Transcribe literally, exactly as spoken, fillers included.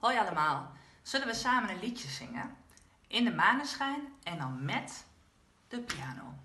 Hoi allemaal, zullen we samen een liedje zingen? In de maneschijn en dan met de piano.